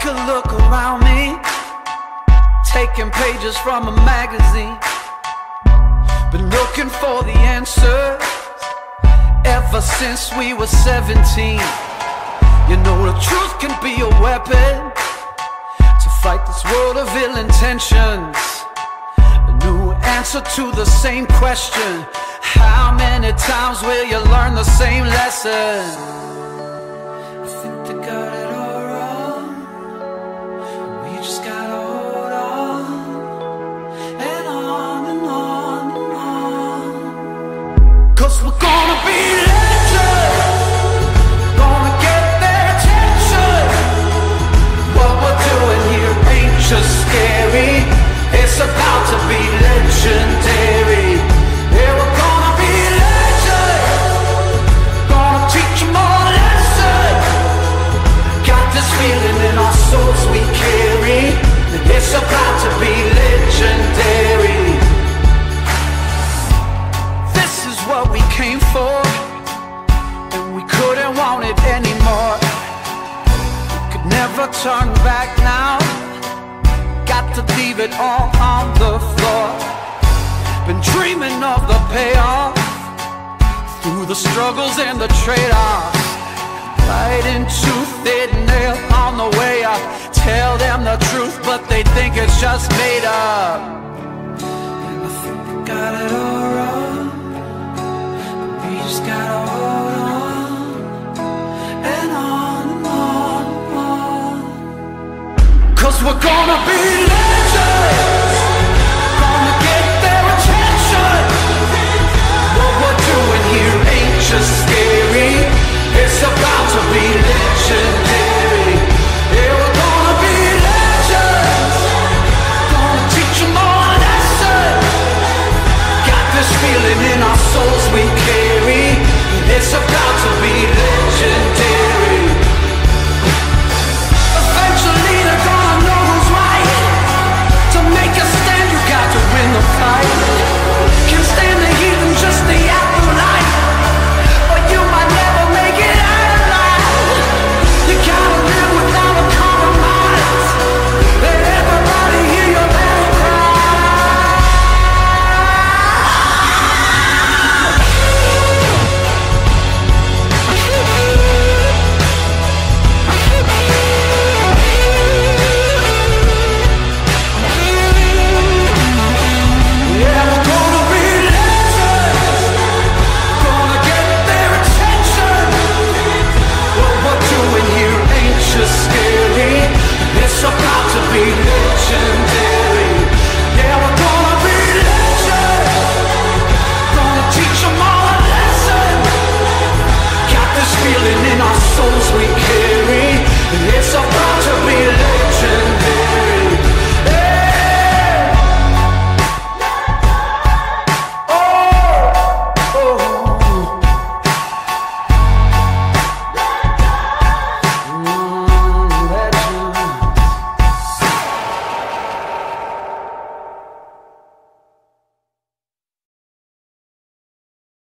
take a look around me, taking pages from a magazine. Been looking for the answers ever since we were 17. You know the truth can be a weapon to fight this world of ill intentions. A new answer to the same question: how many times will you learn the same lesson? I think they got it all wrong. We just gotta hold on, and on and on and on. 'Cause we're gonna be legends, gonna get their attention. What we're doing here ain't just scary, it's about to be legendary. Yeah, we're gonna be legends, gonna teach them all a lesson. Got this feeling in our souls we carry, it's about to be legendary. This is what we came for, and we couldn't want it anymore. We could never turn back now, got to leave it all on the floor. Been dreaming of the payoff, through the struggles and the trade-offs. Fighting tooth and nail on the way up. Tell them the truth, but they think it's just made up. And I think they got it all wrong, but we just gotta hold on, and on and on and on. 'Cause we're gonna be late.